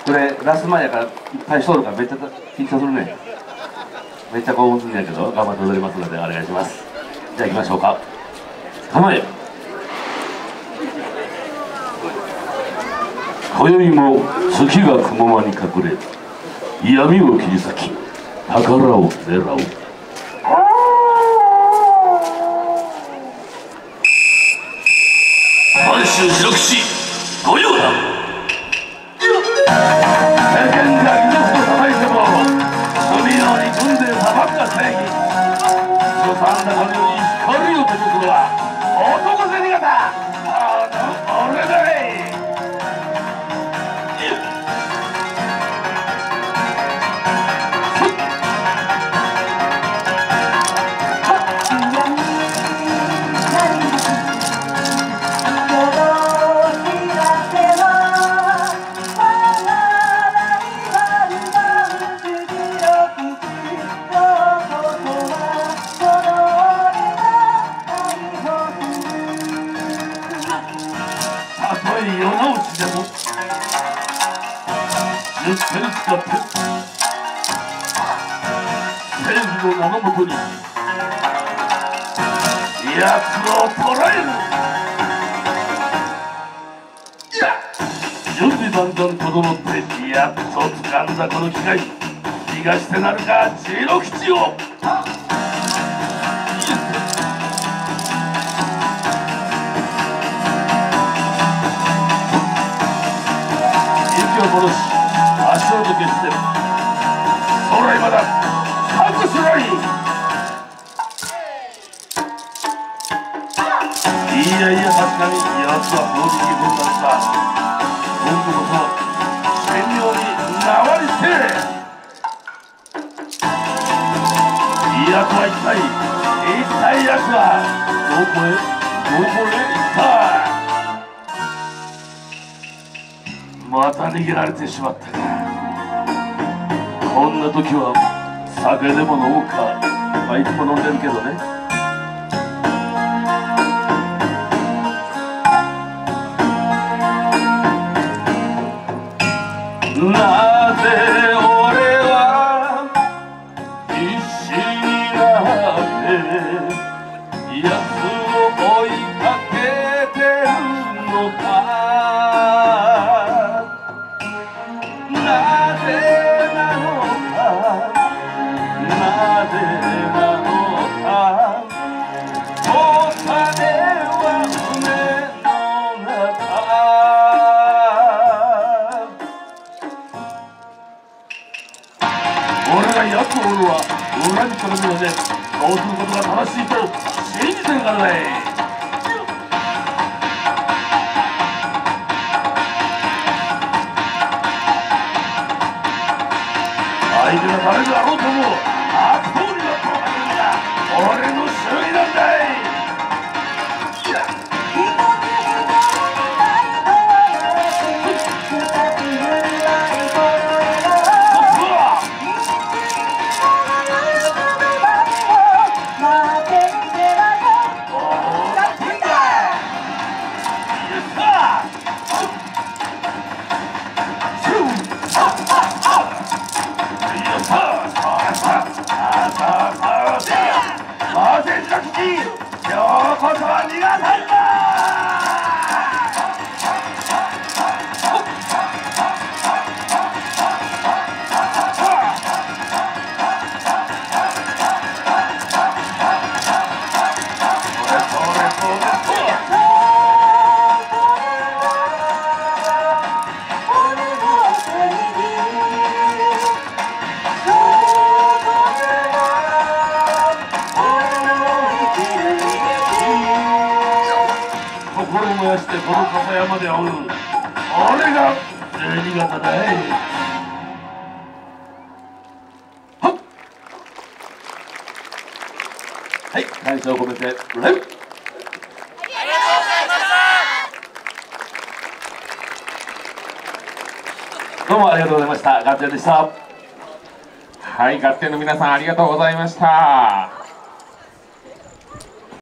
これラス前やからいっぱいしとるからめっちゃ緊張するね。めっちゃ興奮するんやけど頑張って踊りますのでお願いします。じゃあ行きましょうか。構え。今宵も月が雲間に隠れ闇を切り裂き宝を狙う。満州白口御用だ。世間が貴族と叩いても罪のに組んで裁くが正義。予算高のように光を届くのは男銭形俺だい。世直しでも10手に使って正義の名のもとに奴を捕らえる。準備万端整ってやっと掴んだこの機会。逃がしてなるか次郎吉を。戻し足音消して空へまだ隠すない。いやいや確かに奴は標準に分断した。今度こそ神妙に縄にせえ。奴は一体奴はどこへ行った。また逃げられてしまったか。こんな時は酒でも飲もうか。まあいつも飲んでるけどね。なぜ俺は必死になって奴を追いかけてるのか。なぜなのかお金は胸の中。俺が奴を追うのは恨みから見のでそうすることが正しいと信じてるからだい。相手が誰であろうとも悪党にはとられるのが俺の主義なんだい。今日こそは逃がさんだ。心燃やしてこの笠山で会う俺が銭形だい。はい、感謝を込めてレイ。どうもありがとうございました。ガッテンでした。 はい、ガッテンの皆さんありがとうございました。